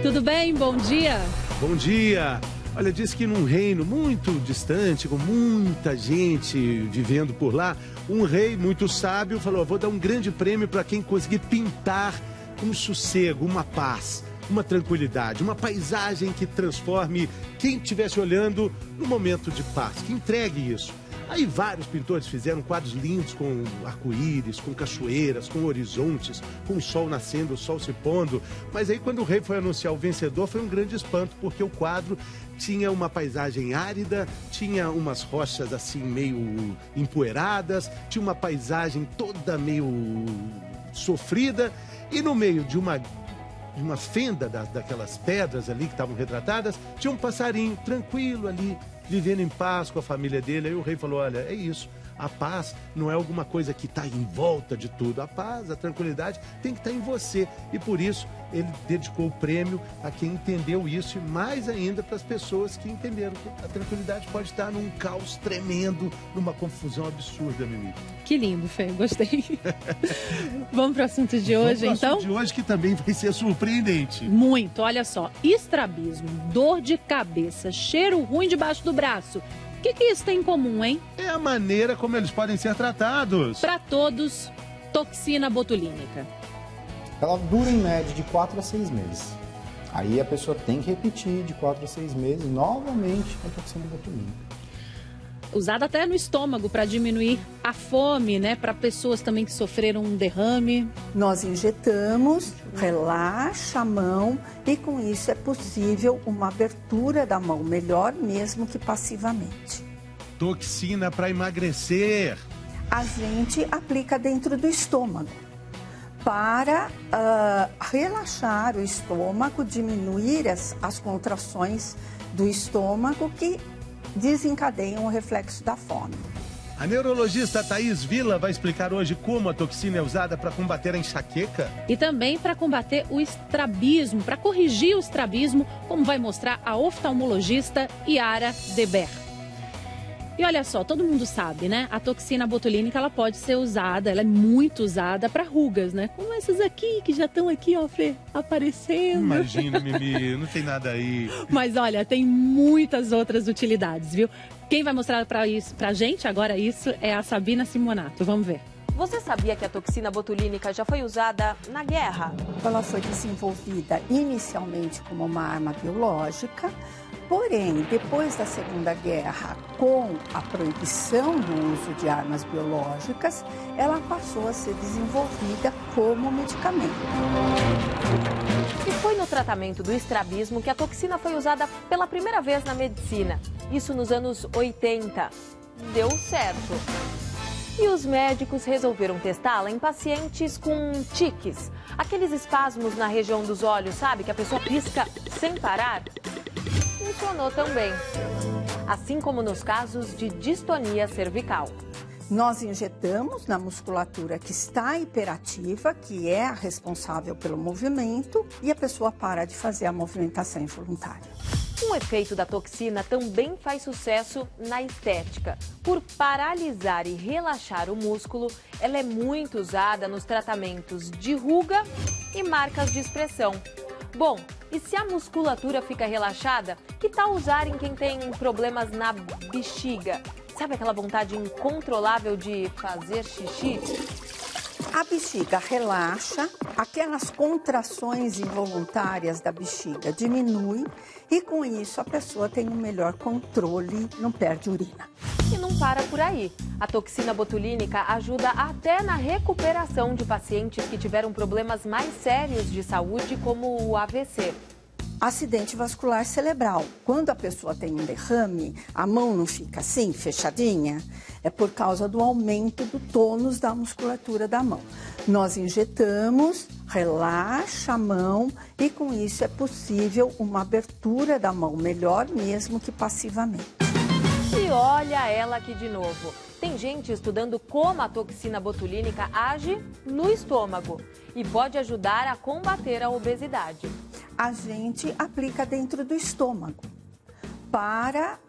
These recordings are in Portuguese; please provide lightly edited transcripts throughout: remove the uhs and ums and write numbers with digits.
tudo bem? Bom dia. Bom dia. Olha, diz que num reino muito distante, com muita gente vivendo por lá, um rei muito sábio falou: vou dar um grande prêmio para quem conseguir pintar um sossego, uma paz, uma tranquilidade, uma paisagem que transforme quem estivesse olhando no momento de paz, que entregue isso. Aí vários pintores fizeram quadros lindos com arco-íris, com cachoeiras, com horizontes, com o sol nascendo, o sol se pondo. Mas aí quando o rei foi anunciar o vencedor foi um grande espanto, porque o quadro tinha uma paisagem árida, tinha umas rochas assim meio empoeiradas, tinha uma paisagem toda meio sofrida e no meio de uma fenda daquelas pedras ali que estavam retratadas, tinha um passarinho tranquilo ali, vivendo em paz com a família dele. Aí o rei falou: olha, é isso, a paz não é alguma coisa que está em volta de tudo. A paz, a tranquilidade tem que estar em você. E por isso ele dedicou o prêmio a quem entendeu isso, e mais ainda para as pessoas que entenderam que a tranquilidade pode estar num caos tremendo, numa confusão absurda, Mimi. Que lindo, Fê, gostei. Vamos para o assunto de hoje, então? Vamos para o assunto de hoje, que também vai ser surpreendente. Muito, olha só. Estrabismo, dor de cabeça, cheiro ruim debaixo do braço. O que isso tem em comum, hein? É a maneira como eles podem ser tratados. Para todos, toxina botulínica. Ela dura em média de 4 a 6 meses. Aí a pessoa tem que repetir de 4 a 6 meses novamente a toxina botulínica. Usada até no estômago para diminuir a fome, né? Para pessoas também que sofreram um derrame. Nós injetamos, relaxa a mão e com isso é possível uma abertura da mão, melhor mesmo que passivamente. Toxina para emagrecer. A gente aplica dentro do estômago para relaxar o estômago, diminuir as contrações do estômago que desencadeiam o reflexo da fome. A neurologista Thaís Vila vai explicar hoje como a toxina é usada para combater a enxaqueca. E também para combater o estrabismo, para corrigir o estrabismo, como vai mostrar a oftalmologista Yara Deber. E olha só, todo mundo sabe, né? A toxina botulínica, ela pode ser usada, ela é muito usada para rugas, né? Como essas aqui, que já estão aqui, ó, Fê, aparecendo. Imagina, Mimi, não tem nada aí. Mas olha, tem muitas outras utilidades, viu? Quem vai mostrar pra gente agora isso é a Sabina Simonato. Vamos ver. Você sabia que a toxina botulínica já foi usada na guerra? Ela foi desenvolvida inicialmente como uma arma biológica, porém, depois da Segunda Guerra, com a proibição do uso de armas biológicas, ela passou a ser desenvolvida como medicamento. E foi no tratamento do estrabismo que a toxina foi usada pela primeira vez na medicina. Isso nos anos 80. Deu certo. E os médicos resolveram testá-la em pacientes com tiques. Aqueles espasmos na região dos olhos, sabe? Que a pessoa pisca sem parar. Funcionou também. Assim como nos casos de distonia cervical. Nós injetamos na musculatura que está hiperativa, que é a responsável pelo movimento, e a pessoa para de fazer a movimentação involuntária. Um efeito da toxina também faz sucesso na estética. Por paralisar e relaxar o músculo, ela é muito usada nos tratamentos de ruga e marcas de expressão. Bom, e se a musculatura fica relaxada, que tal usar em quem tem problemas na bexiga? Sabe aquela vontade incontrolável de fazer xixi? A bexiga relaxa, aquelas contrações involuntárias da bexiga diminuem e com isso a pessoa tem um melhor controle, não perde urina. E não para por aí. A toxina botulínica ajuda até na recuperação de pacientes que tiveram problemas mais sérios de saúde, como o AVC. Acidente vascular cerebral. Quando a pessoa tem um derrame, a mão não fica assim, fechadinha, é por causa do aumento do tônus da musculatura da mão. Nós injetamos, relaxa a mão e com isso é possível uma abertura da mão, melhor mesmo que passivamente. E olha ela aqui de novo. Tem gente estudando como a toxina botulínica age no estômago e pode ajudar a combater a obesidade. A gente aplica dentro do estômago para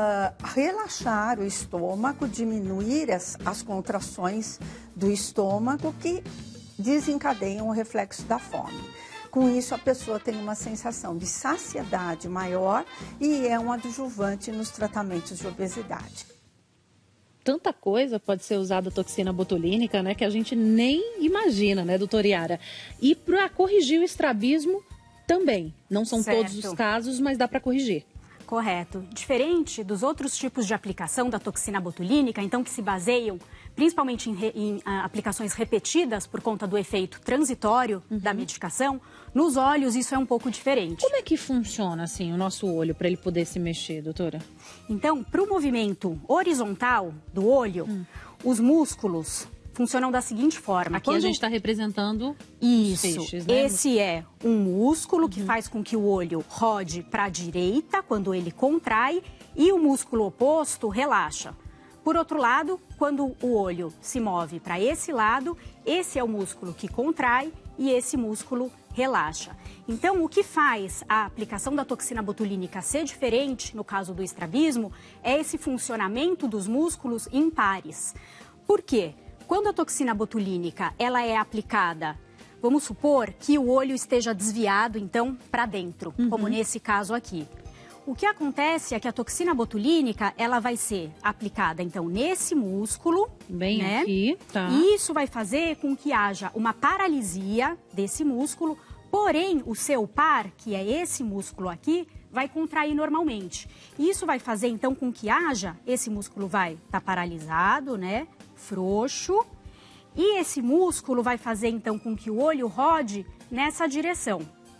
relaxar o estômago, diminuir as contrações do estômago que desencadeiam o reflexo da fome. Com isso, a pessoa tem uma sensação de saciedade maior e é um adjuvante nos tratamentos de obesidade. Tanta coisa pode ser usada a toxina botulínica, né, que a gente nem imagina, né, doutora Yara? E para corrigir o estrabismo também. Não são todos os casos, mas dá para corrigir. Correto. Diferente dos outros tipos de aplicação da toxina botulínica, então que se baseiam principalmente em aplicações repetidas por conta do efeito transitório da medicação, nos olhos isso é um pouco diferente. Como é que funciona assim o nosso olho para ele poder se mexer, doutora? Então, para o movimento horizontal do olho, os músculos funcionam da seguinte forma. Aqui a gente está representando os peixes, né? Esse é um músculo que faz com que o olho rode para a direita quando ele contrai e o músculo oposto relaxa. Por outro lado, quando o olho se move para esse lado, esse é o músculo que contrai e esse músculo relaxa. Então, o que faz a aplicação da toxina botulínica ser diferente, no caso do estrabismo, é esse funcionamento dos músculos em pares. Por quê? Quando a toxina botulínica ela é aplicada, vamos supor que o olho esteja desviado, então, para dentro, como nesse caso aqui. O que acontece é que a toxina botulínica, ela vai ser aplicada, então, nesse músculo. Bem, né? Aqui, tá. E isso vai fazer com que haja uma paralisia desse músculo, porém, o seu par, que é esse músculo aqui, vai contrair normalmente. E isso vai fazer, então, com que haja, esse músculo vai estar paralisado, né? Frouxo. E esse músculo vai fazer, então, com que o olho rode nessa direção.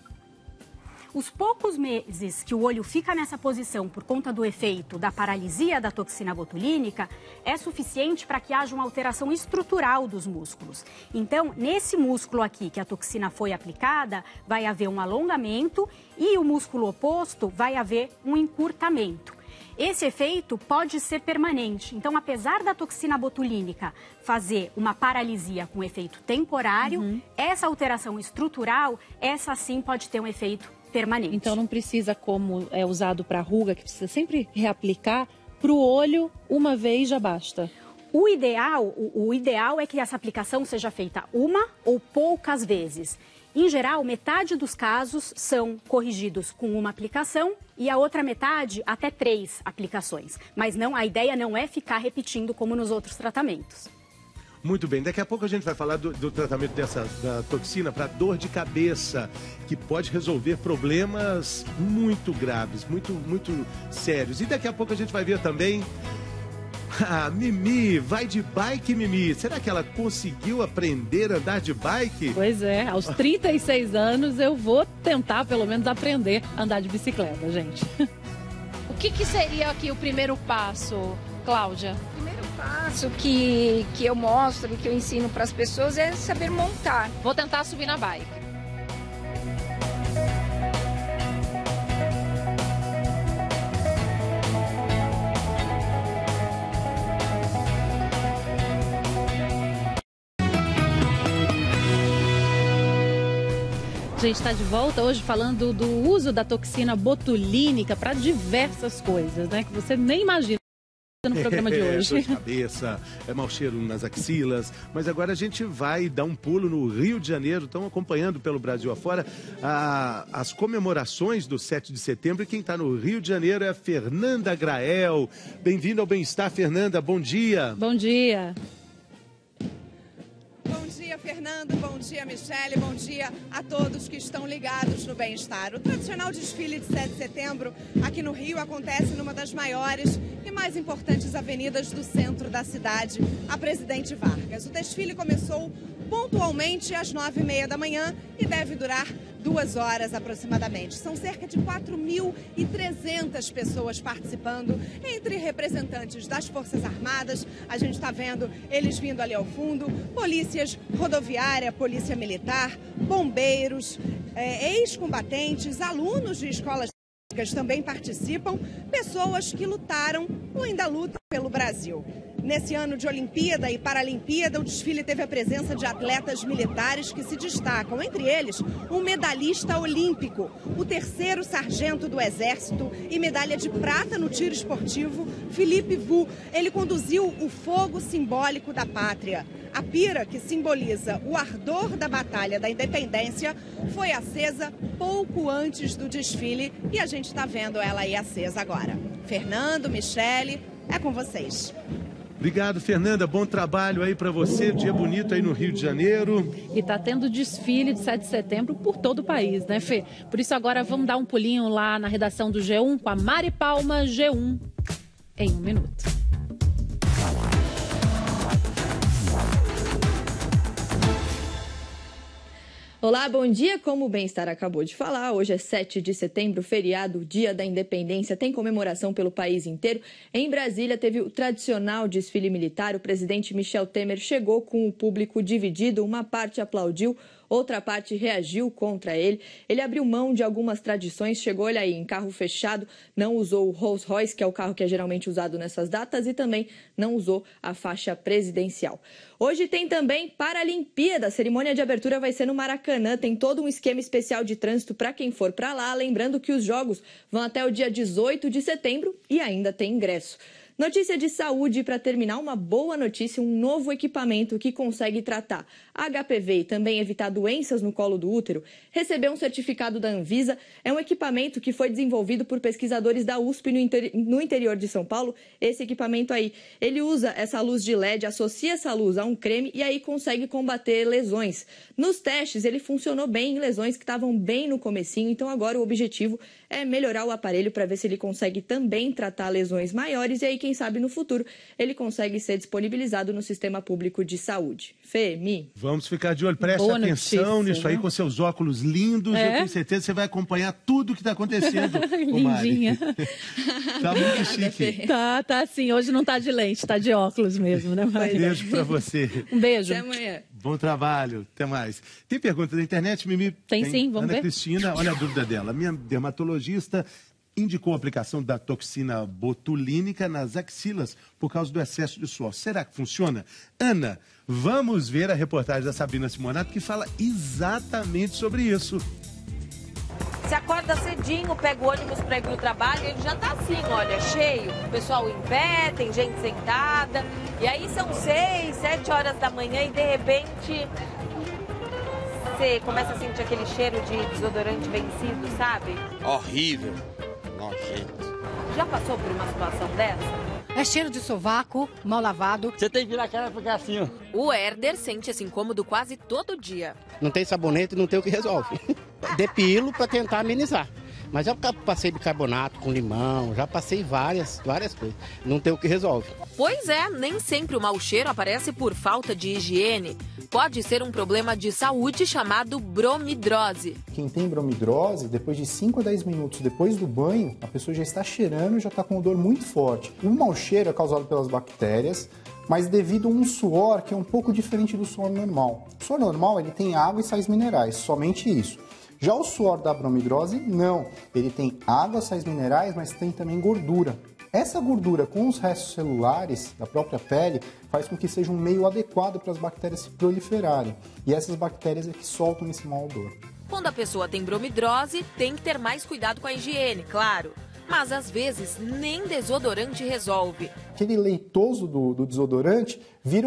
Os poucos meses que o olho fica nessa posição por conta do efeito da paralisia da toxina botulínica é suficiente para que haja uma alteração estrutural dos músculos. Então, nesse músculo aqui que a toxina foi aplicada, vai haver um alongamento e o músculo oposto vai haver um encurtamento. Esse efeito pode ser permanente. Então, apesar da toxina botulínica fazer uma paralisia com efeito temporário, essa alteração estrutural, essa sim pode ter um efeito permanente. Então não precisa, como é usado para ruga, que precisa sempre reaplicar, para o olho uma vez já basta. O ideal é que essa aplicação seja feita uma ou poucas vezes. Em geral, metade dos casos são corrigidos com uma aplicação e a outra metade até 3 aplicações. Mas não, a ideia não é ficar repetindo como nos outros tratamentos. Muito bem, daqui a pouco a gente vai falar do tratamento da toxina para dor de cabeça, que pode resolver problemas muito graves, muito sérios. E daqui a pouco a gente vai ver também a Mimi. Vai de bike, Mimi. Será que ela conseguiu aprender a andar de bike? Pois é, aos 36 anos eu vou tentar pelo menos aprender a andar de bicicleta, gente. O que seria aqui o primeiro passo, Cláudia? O primeiro passo que eu mostro, que eu ensino para as pessoas é saber montar. Vou tentar subir na bike. A gente está de volta hoje falando do uso da toxina botulínica para diversas coisas, né? Que você nem imagina no programa de hoje. Dor de cabeça, mau cheiro nas axilas. Mas agora a gente vai dar um pulo no Rio de Janeiro. Estão acompanhando pelo Brasil afora as comemorações do 7 de setembro. E quem está no Rio de Janeiro é a Fernanda Grael. Bem-vinda ao Bem-Estar, Fernanda. Bom dia. Bom dia. Bom dia, Fernando. Bom dia, Michele. Bom dia a todos que estão ligados no Bem-Estar. O tradicional desfile de 7 de setembro aqui no Rio acontece numa das maiores e mais importantes avenidas do centro da cidade, a Presidente Vargas. O desfile começou pontualmente às 9h30 da manhã e deve durar 2 horas aproximadamente. São cerca de 4.300 pessoas participando, entre representantes das Forças Armadas, a gente está vendo eles vindo ali ao fundo, polícias rodoviária, polícia militar, bombeiros, ex-combatentes, alunos de escolas também participam, pessoas que lutaram ou ainda lutam pelo Brasil. Nesse ano de Olimpíada e Paralimpíada, o desfile teve a presença de atletas militares que se destacam. Entre eles, um medalhista olímpico, o 3º sargento do Exército e medalha de prata no tiro esportivo, Felipe Vu. Ele conduziu o fogo simbólico da pátria. A pira, que simboliza o ardor da Batalha da Independência, foi acesa pouco antes do desfile e a gente está vendo ela aí acesa agora. Fernando, Michele, é com vocês. Obrigado, Fernanda. Bom trabalho aí para você. Dia bonito aí no Rio de Janeiro. E tá tendo desfile de 7 de setembro por todo o país, né, Fê? Por isso agora vamos dar um pulinho lá na redação do G1 com a Mari Palma, G1 em 1 minuto. Olá, bom dia. Como o Bem-Estar acabou de falar, hoje é 7 de setembro, feriado, Dia da Independência, tem comemoração pelo país inteiro. Em Brasília, teve o tradicional desfile militar. O presidente Michel Temer chegou com o público dividido. Uma parte aplaudiu, outra parte reagiu contra ele. Ele abriu mão de algumas tradições, chegou, olha aí, em carro fechado, não usou o Rolls Royce, que é o carro que é geralmente usado nessas datas, e também não usou a faixa presidencial. Hoje tem também Paralimpíada. A cerimônia de abertura vai ser no Maracanã. Tem todo um esquema especial de trânsito para quem for para lá. Lembrando que os jogos vão até o dia 18 de setembro e ainda tem ingresso. Notícia de saúde para terminar, uma boa notícia, um novo equipamento que consegue tratar HPV e também evitar doenças no colo do útero. Recebeu um certificado da Anvisa, é um equipamento que foi desenvolvido por pesquisadores da USP no interior de São Paulo. Esse equipamento aí, ele usa essa luz de LED, associa essa luz a um creme e aí consegue combater lesões. Nos testes ele funcionou bem em lesões que estavam bem no comecinho, então agora o objetivo é melhorar o aparelho para ver se ele consegue também tratar lesões maiores e aí quem sabe no futuro ele consegue ser disponibilizado no sistema público de saúde. Fê, Mi. Vamos ficar de olho, preste Boa atenção notícia, nisso aí né? com seus óculos lindos. Eu tenho certeza que você vai acompanhar tudo o que está acontecendo. Lindinha. Tá muito chique. Tá sim. Hoje não tá de lente, tá de óculos mesmo, né, Mari? Beijo para você. Um beijo. Até amanhã. Bom trabalho, até mais. Tem pergunta da internet, Mimi? Tem sim, vamos Ana ver. Cristina, olha a dúvida dela. Minha dermatologista indicou a aplicação da toxina botulínica nas axilas por causa do excesso de suor. Será que funciona? Ana, vamos ver a reportagem da Sabrina Simonato que fala exatamente sobre isso. Se acorda cedinho, pega o ônibus para ir pro trabalho, ele já tá assim, olha, cheio. O pessoal em pé, tem gente sentada. E aí são 6, 7 horas da manhã e de repente você começa a sentir aquele cheiro de desodorante vencido, sabe? Horrível, nojento. Já passou por uma situação dessa? É cheiro de sovaco, mal lavado. Você tem que virar a cara e ficar assim, ó. O Herder sente esse incômodo quase todo dia. Não tem sabonete, não tem o que resolve. Depilo para tentar amenizar. Mas já passei bicarbonato com limão, já passei várias coisas. Não tem o que resolve. Pois é, nem sempre o mau cheiro aparece por falta de higiene. Pode ser um problema de saúde chamado bromidrose. Quem tem bromidrose, depois de 5 a 10 minutos depois do banho, a pessoa já está cheirando e já está com um odor muito forte. O mau cheiro é causado pelas bactérias, mas devido a um suor que é um pouco diferente do suor normal. O suor normal ele tem água e sais minerais, somente isso. Já o suor da bromidrose, não. Ele tem água, sais minerais, mas tem também gordura. Essa gordura com os restos celulares da própria pele faz com que seja um meio adequado para as bactérias se proliferarem. E essas bactérias é que soltam esse mau odor. Quando a pessoa tem bromidrose, tem que ter mais cuidado com a higiene, claro. Mas às vezes nem desodorante resolve. Aquele leitoso do desodorante vira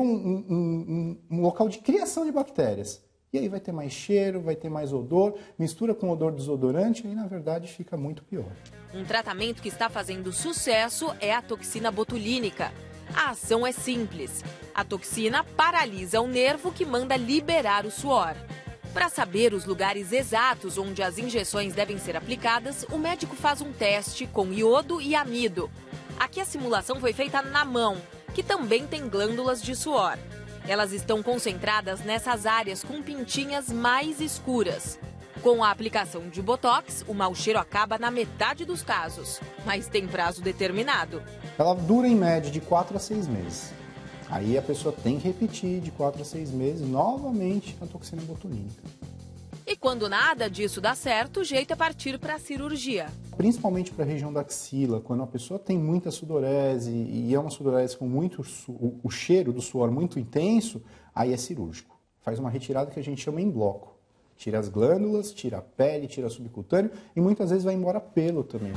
um local de criação de bactérias. E aí vai ter mais cheiro, vai ter mais odor, mistura com odor do desodorante e aí, na verdade, fica muito pior. Um tratamento que está fazendo sucesso é a toxina botulínica. A ação é simples. A toxina paralisa o nervo que manda liberar o suor. Para saber os lugares exatos onde as injeções devem ser aplicadas, o médico faz um teste com iodo e amido. Aqui a simulação foi feita na mão, que também tem glândulas de suor. Elas estão concentradas nessas áreas com pintinhas mais escuras. Com a aplicação de botox, o mau cheiro acaba na metade dos casos, mas tem prazo determinado. Ela dura em média de 4 a 6 meses. Aí a pessoa tem que repetir de 4 a 6 meses novamente a toxina botulínica. E quando nada disso dá certo, o jeito é partir para a cirurgia. principalmente para a região da axila, quando a pessoa tem muita sudorese e é uma sudorese com muito o cheiro do suor muito intenso, aí é cirúrgico. Faz uma retirada que a gente chama em bloco. Tira as glândulas, tira a pele, tira subcutâneo e muitas vezes vai embora pelo também.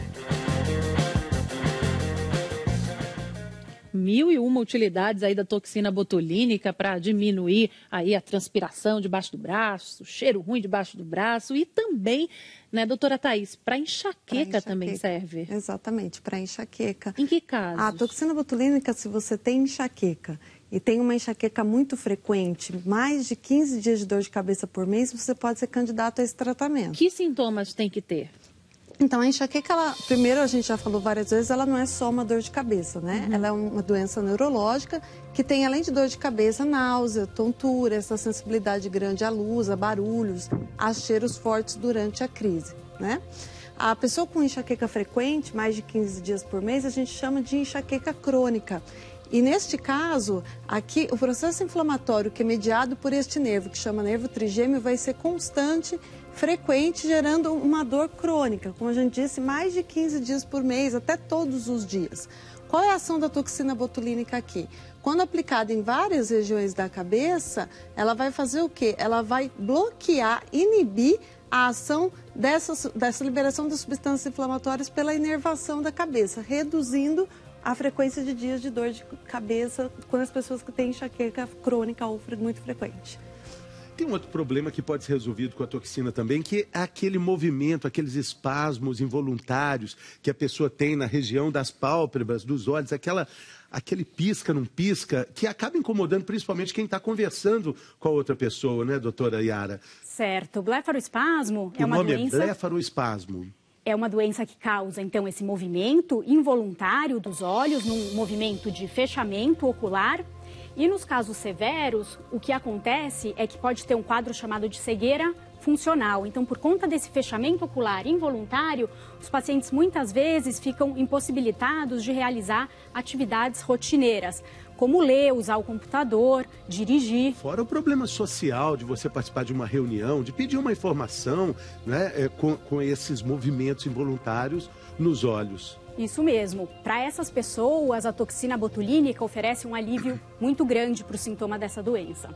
1001 utilidades aí da toxina botulínica para diminuir aí a transpiração debaixo do braço, o cheiro ruim debaixo do braço e também, né, doutora Thaís, para enxaqueca também serve. Exatamente, para enxaqueca. Em que casos? A toxina botulínica, se você tem enxaqueca e tem uma enxaqueca muito frequente, mais de 15 dias de dor de cabeça por mês, você pode ser candidato a esse tratamento. Que sintomas tem que ter? Então, a enxaqueca, primeiro a gente já falou várias vezes, ela não é só uma dor de cabeça, né? Ela é uma doença neurológica que tem, além de dor de cabeça, náusea, tontura, essa sensibilidade grande à luz, a barulhos, a cheiros fortes durante a crise, né? A pessoa com enxaqueca frequente, mais de 15 dias por mês, a gente chama de enxaqueca crônica. E neste caso, aqui, o processo inflamatório que é mediado por este nervo, que chama nervo trigêmeo, vai ser constante, frequente, gerando uma dor crônica, como a gente disse, mais de 15 dias por mês, até todos os dias. Qual é a ação da toxina botulínica aqui? Quando aplicada em várias regiões da cabeça, ela vai fazer o quê? Ela vai bloquear, inibir a ação dessa liberação das substâncias inflamatórias pela inervação da cabeça, reduzindo a frequência de dias de dor de cabeça quando as pessoas que têm enxaqueca crônica ou muito frequente. Tem um outro problema que pode ser resolvido com a toxina também, que é aquele movimento, aqueles espasmos involuntários que a pessoa tem na região das pálpebras, dos olhos, aquele pisca, não pisca, que acaba incomodando principalmente quem está conversando com a outra pessoa, né, doutora Yara? Certo. Blefaroespasmo é uma doença... O nome é blefaroespasmo. É uma doença que causa, então, esse movimento involuntário dos olhos, num movimento de fechamento ocular. E nos casos severos, o que acontece é que pode ter um quadro chamado de cegueira funcional. Então, por conta desse fechamento ocular involuntário, os pacientes muitas vezes ficam impossibilitados de realizar atividades rotineiras, como ler, usar o computador, dirigir. Fora o problema social de você participar de uma reunião, de pedir uma informação, né, com esses movimentos involuntários nos olhos. Isso mesmo. Para essas pessoas, a toxina botulínica oferece um alívio muito grande para o sintoma dessa doença.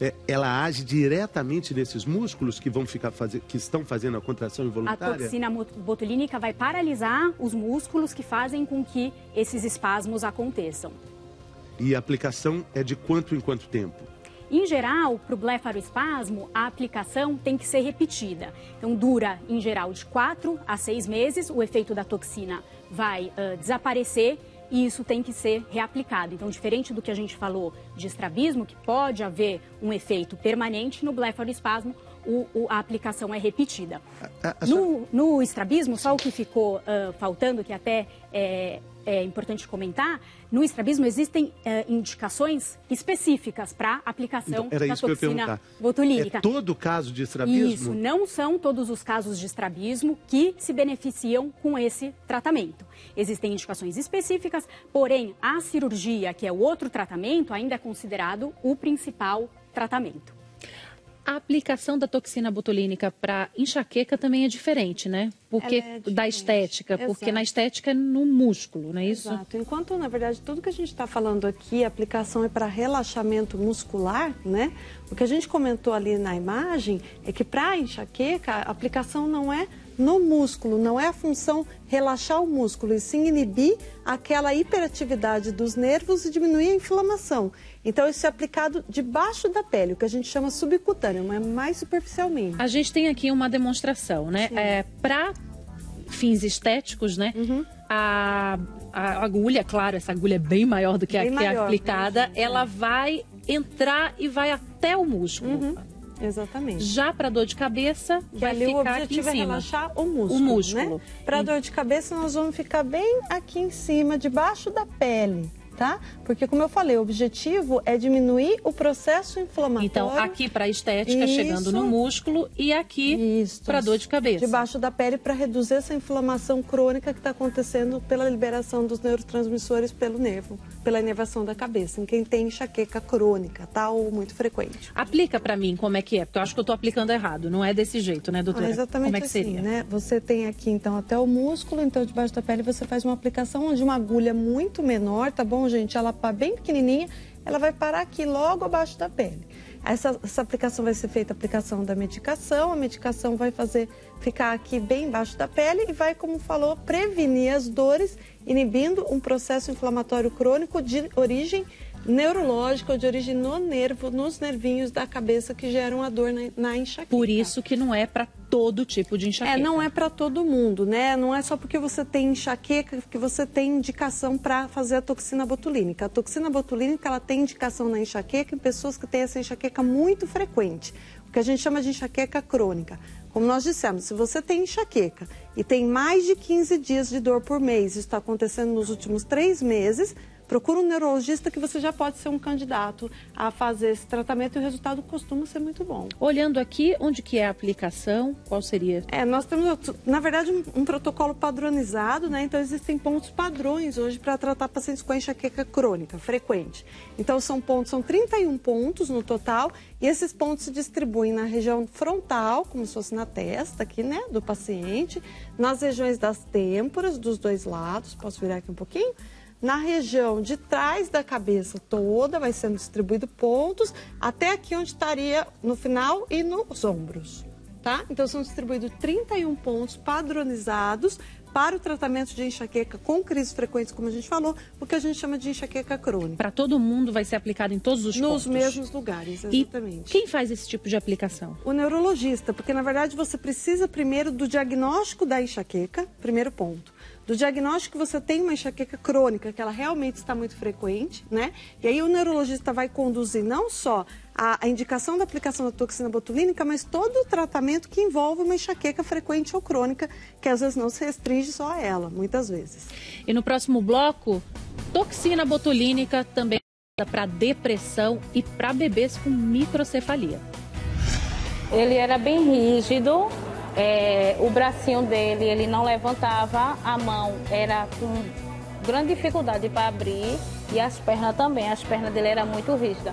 Ela age diretamente nesses músculos que estão fazendo a contração involuntária? A toxina botulínica vai paralisar os músculos que fazem com que esses espasmos aconteçam. E a aplicação é de quanto em quanto tempo? Em geral, para o blefaroespasmo, a aplicação tem que ser repetida. Então, dura, em geral, de 4 a 6 meses. O efeito da toxina vai desaparecer e isso tem que ser reaplicado. Então, diferente do que a gente falou de estrabismo, que pode haver um efeito permanente, no blefaroespasmo, a aplicação é repetida. No estrabismo, só o que ficou faltando, que até é importante comentar, no estrabismo existem indicações específicas para aplicação da toxina botulínica. É todo caso de estrabismo? Isso, não são todos os casos de estrabismo que se beneficiam com esse tratamento. Existem indicações específicas, porém a cirurgia, que é o outro tratamento, ainda é considerado o principal tratamento. A aplicação da toxina botulínica para enxaqueca também é diferente, né? Porque da estética, porque na estética é no músculo, não é isso? Exato. Enquanto, na verdade, tudo que a gente está falando aqui, a aplicação é para relaxamento muscular, né? O que a gente comentou ali na imagem é que para enxaqueca, a aplicação não é no músculo, não é a função relaxar o músculo, e sim inibir aquela hiperatividade dos nervos e diminuir a inflamação. Então, isso é aplicado debaixo da pele, o que a gente chama subcutâneo, mas mais superficialmente. A gente tem aqui uma demonstração, né? Para fins estéticos, né? A agulha, claro, essa agulha é bem maior do que a que é aplicada, ela vai entrar e vai até o músculo. Exatamente. Já para dor de cabeça, vai ficar aqui em cima. O objetivo é relaxar o músculo. O músculo. Né? Para dor de cabeça, nós vamos ficar bem aqui em cima, debaixo da pele. Tá? Porque, como eu falei, o objetivo é diminuir o processo inflamatório. Então, aqui para a estética, chegando no músculo, e aqui para dor de cabeça. Debaixo da pele, para reduzir essa inflamação crônica que está acontecendo pela liberação dos neurotransmissores pelo nervo, pela inervação da cabeça, em quem tem enxaqueca crônica, tá? Ou muito frequente. Aplica para mim como é que é, porque eu acho que eu tô aplicando errado. Não é desse jeito, né, doutora? Exatamente como é que assim, seria? né? Você tem aqui, então, até o músculo, então, debaixo da pele você faz uma aplicação onde uma agulha muito menor, tá bom, gente? Ela bem pequenininha, ela vai parar aqui, logo abaixo da pele. Essa aplicação vai ser feita a aplicação da medicação, a medicação vai fazer ficar aqui bem embaixo da pele e vai, como falou, prevenir as dores, inibindo um processo inflamatório crônico de origem neurológica ou de origem no nervo, nos nervinhos da cabeça que geram a dor na enxaqueca. Por isso que não é para todo tipo de enxaqueca. Não é para todo mundo, né? Não é só porque você tem enxaqueca que você tem indicação para fazer a toxina botulínica. A toxina botulínica, ela tem indicação na enxaqueca em pessoas que têm essa enxaqueca muito frequente, o que a gente chama de enxaqueca crônica. Como nós dissemos, se você tem enxaqueca e tem mais de 15 dias de dor por mês, isso está acontecendo nos últimos 3 meses, procura um neurologista que você já pode ser um candidato a fazer esse tratamento e o resultado costuma ser muito bom. Olhando aqui, onde que é a aplicação? Qual seria? Nós temos, na verdade, um protocolo padronizado, né? Então, existem pontos padrões hoje para tratar pacientes com enxaqueca crônica, frequente. Então, são 31 pontos no total e esses pontos se distribuem na região frontal, como se fosse na testa aqui, né, do paciente, nas regiões das têmporas, dos 2 lados, posso virar aqui um pouquinho? Na região de trás da cabeça toda, vai sendo distribuído pontos, até aqui onde estaria no final e nos ombros, tá? Então, são distribuídos 31 pontos padronizados para o tratamento de enxaqueca com crises frequentes, como a gente falou, o que a gente chama de enxaqueca crônica. Para todo mundo vai ser aplicado em todos os pontos? Nos mesmos lugares, exatamente. E quem faz esse tipo de aplicação? O neurologista, porque na verdade você precisa primeiro do diagnóstico da enxaqueca, primeiro ponto. Do diagnóstico que você tem uma enxaqueca crônica, que ela realmente está muito frequente, né? E aí o neurologista vai conduzir não só a indicação da aplicação da toxina botulínica, mas todo o tratamento que envolve uma enxaqueca frequente ou crônica, que às vezes não se restringe só a ela, muitas vezes. E no próximo bloco, toxina botulínica também para depressão e para bebês com microcefalia. Ele era bem rígido. O bracinho dele, ele não levantava, a mão era com grande dificuldade para abrir e as pernas também, as pernas dele eram muito rígidas.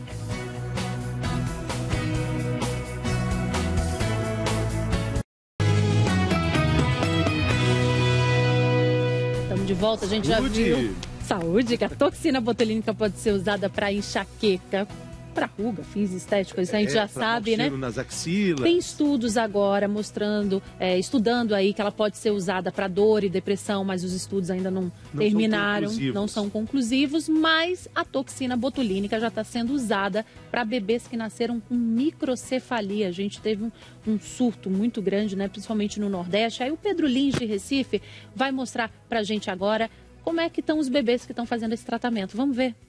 Estamos de volta, a gente já viu. Saúde, que a toxina botulínica pode ser usada para enxaqueca, para ruga, fins estéticos, isso a gente já sabe, né? Nas axilas. Tem estudos agora mostrando, estudando aí que ela pode ser usada para dor e depressão, mas os estudos ainda não terminaram, não são conclusivos, mas a toxina botulínica já está sendo usada para bebês que nasceram com microcefalia. A gente teve um surto muito grande, né? Principalmente no Nordeste. Aí o Pedro Lins de Recife vai mostrar para a gente agora como é que estão os bebês que estão fazendo esse tratamento. Vamos ver.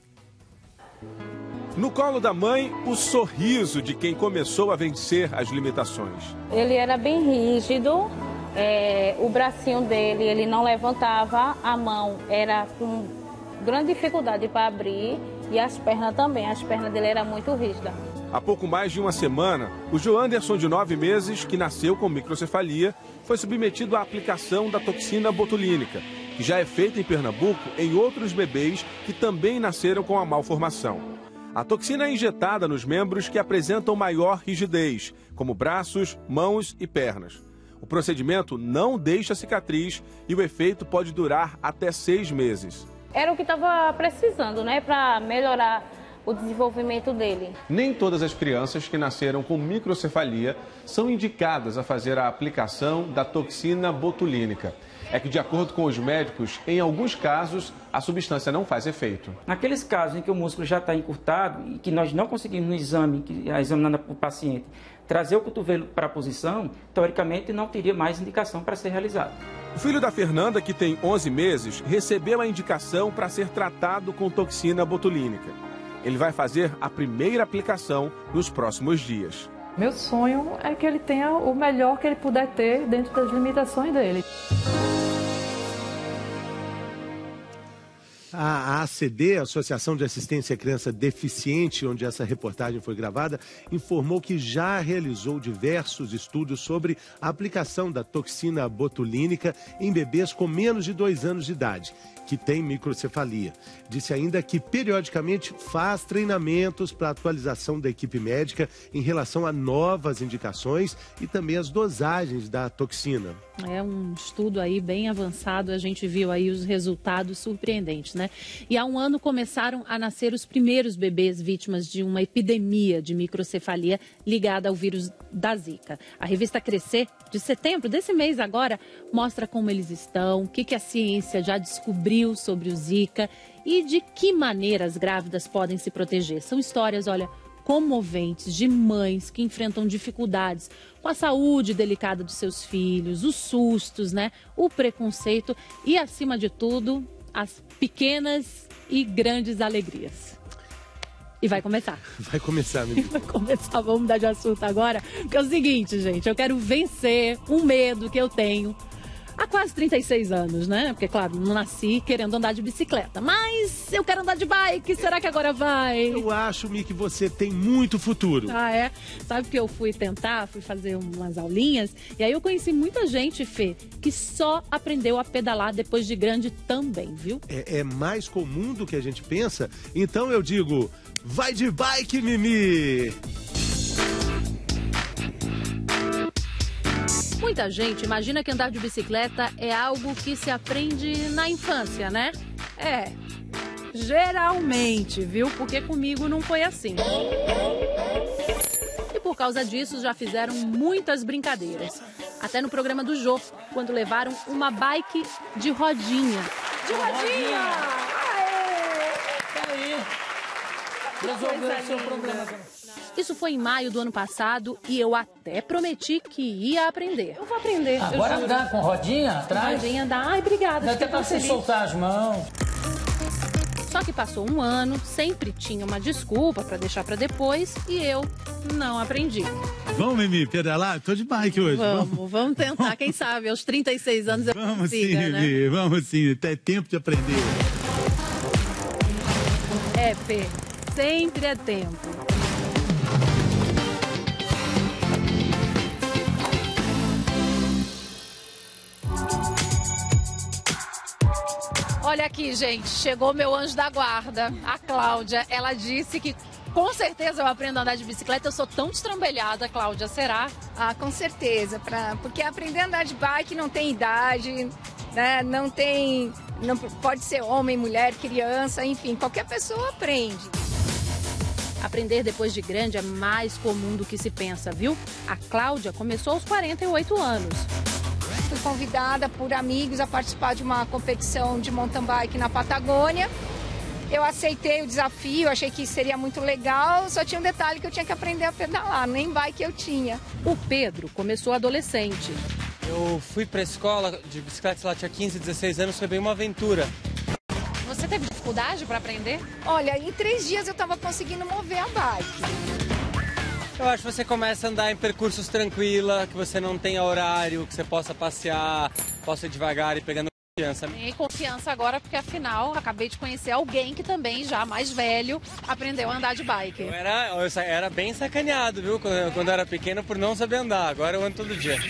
No colo da mãe, o sorriso de quem começou a vencer as limitações. Ele era bem rígido, o bracinho dele, ele não levantava, a mão era com grande dificuldade para abrir e as pernas também, as pernas dele eram muito rígidas. Há pouco mais de uma semana, o Joanderson, de 9 meses, que nasceu com microcefalia, foi submetido à aplicação da toxina botulínica, que já é feita em Pernambuco em outros bebês que também nasceram com a malformação. A toxina é injetada nos membros que apresentam maior rigidez, como braços, mãos e pernas. O procedimento não deixa cicatriz e o efeito pode durar até 6 meses. Era o que estava precisando, né, para melhorar o desenvolvimento dele. Nem todas as crianças que nasceram com microcefalia são indicadas a fazer a aplicação da toxina botulínica. É que, de acordo com os médicos, em alguns casos, a substância não faz efeito. Naqueles casos em que o músculo já está encurtado e que nós não conseguimos no exame, examinando o paciente, trazer o cotovelo para a posição, teoricamente não teria mais indicação para ser realizado. O filho da Fernanda, que tem 11 meses, recebeu a indicação para ser tratado com toxina botulínica. Ele vai fazer a primeira aplicação nos próximos dias. Meu sonho é que ele tenha o melhor que ele puder ter dentro das limitações dele. A ACD, Associação de Assistência à Criança Deficiente, onde essa reportagem foi gravada, informou que já realizou diversos estudos sobre a aplicação da toxina botulínica em bebês com menos de 2 anos de idade, que têm microcefalia. Disse ainda que periodicamente faz treinamentos para atualização da equipe médica em relação a novas indicações e também as dosagens da toxina. É um estudo aí bem avançado, a gente viu aí os resultados surpreendentes, né? E há um ano começaram a nascer os primeiros bebês vítimas de uma epidemia de microcefalia ligada ao vírus da Zika. A revista Crescer, de setembro desse mês agora, mostra como eles estão, o que a ciência já descobriu sobre o Zika e de que maneira as grávidas podem se proteger. São histórias, olha, comoventes de mães que enfrentam dificuldades com a saúde delicada dos seus filhos, os sustos, né? O preconceito e, acima de tudo, as pequenas e grandes alegrias. E vai começar. Vai começar, menino. Vai começar, vamos mudar de assunto agora. Porque é o seguinte, gente, eu quero vencer um medo que eu tenho há quase 36 anos, né? Porque, claro, não nasci querendo andar de bicicleta. Mas eu quero andar de bike. Será que agora vai? Eu acho, Mi, que você tem muito futuro. Ah, é? Sabe que eu fui fazer umas aulinhas. E aí eu conheci muita gente, Fê, que só aprendeu a pedalar depois de grande também, viu? É mais comum do que a gente pensa. Então eu digo, vai de bike, Mimi! Muita gente imagina que andar de bicicleta é algo que se aprende na infância, né? É, geralmente, viu? Porque comigo não foi assim. E por causa disso já fizeram muitas brincadeiras. Até no programa do Jô, quando levaram uma bike de rodinha. De rodinha! Aê! Tá aí. Resolveu o seu problema. Isso foi em maio do ano passado e eu até prometi que ia aprender. Eu vou aprender. Agora andar com rodinha atrás? Rodinha andar. Ai, obrigada. Dá até pra você soltar as mãos. Só que passou um ano, sempre tinha uma desculpa pra deixar pra depois e eu não aprendi. Vamos, Mimi, pedalar? Tô de bike hoje. Vamos tentar. Quem sabe, aos 36 anos eu consiga, sim, né? Mimi, vamos sim. É tempo de aprender. É, Fê. Sempre é tempo. Olha aqui, gente, chegou meu anjo da guarda, a Cláudia. Ela disse que com certeza eu aprendo a andar de bicicleta. Eu sou tão destrambelhada, Cláudia, será? Ah, com certeza, porque aprender a andar de bike não tem idade, né? Não pode ser homem, mulher, criança, enfim, qualquer pessoa aprende. Aprender depois de grande é mais comum do que se pensa, viu? A Cláudia começou aos 48 anos. Fui convidada por amigos a participar de uma competição de mountain bike na Patagônia. Eu aceitei o desafio, achei que seria muito legal, só tinha um detalhe que eu tinha que aprender a pedalar, nem bike eu tinha. O Pedro começou adolescente. Eu fui para a escola de bicicleta, lá tinha 15, 16 anos, foi bem uma aventura. Você teve dificuldade para aprender? Olha, em 3 dias eu estava conseguindo mover a bike. Eu acho que você começa a andar em percursos tranquila, que você não tenha horário, que você possa passear, possa ir devagar e pegando confiança. Ganhei confiança agora, porque afinal acabei de conhecer alguém que também, já mais velho, aprendeu a andar de bike. Eu era bem sacaneado, viu, quando eu era pequeno, por não saber andar. Agora eu ando todo dia.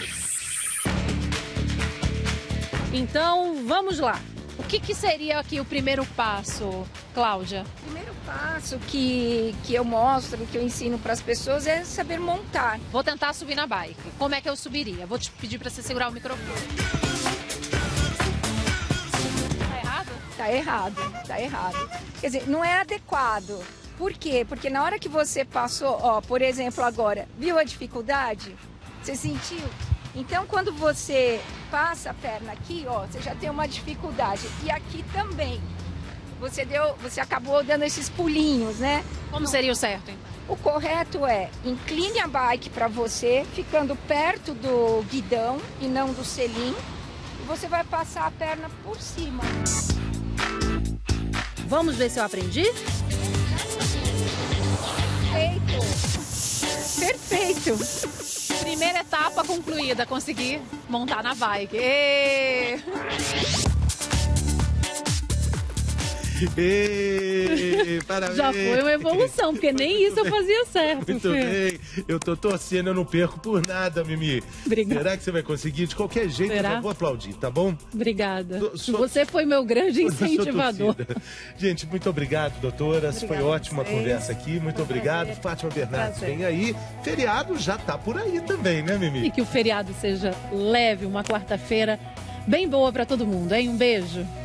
Então, vamos lá. O que seria aqui o primeiro passo, Cláudia? O primeiro passo que eu mostro, que eu ensino para as pessoas é saber montar. Vou tentar subir na bike. Como é que eu subiria? Vou te pedir para você segurar o microfone. Tá errado? Tá errado. Quer dizer, não é adequado. Por quê? Porque na hora que você passou, ó, por exemplo, agora, viu a dificuldade? Você sentiu? Então, quando você passa a perna aqui, ó, você já tem uma dificuldade. E aqui também. Você acabou dando esses pulinhos, né? Como seria o certo, então? O correto é, incline a bike para você, ficando perto do guidão e não do selim. E você vai passar a perna por cima. Vamos ver se eu aprendi? Perfeito! Primeira etapa concluída, consegui montar na bike. E... Ei, parabéns. Já foi uma evolução, porque nem isso eu fazia certo. Muito bem. Eu tô torcendo, eu não perco por nada, Mimi. Obrigada. Será que você vai conseguir? De qualquer jeito, Será? eu vou aplaudir, tá bom? Obrigada. Você foi meu grande incentivador. Gente, muito obrigado, doutoras. Foi ótima a vocês. conversa aqui. Muito obrigado. Fátima Bernardes, vem aí. Feriado já tá por aí também, né, Mimi? E que o feriado seja leve, uma quarta-feira bem boa pra todo mundo, hein? Um beijo.